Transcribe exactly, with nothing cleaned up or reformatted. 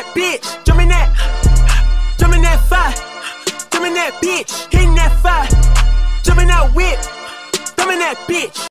that bitch, jump in that, jump in that fire, jump in that bitch, hitting that fire, jump in that whip, jump in that bitch.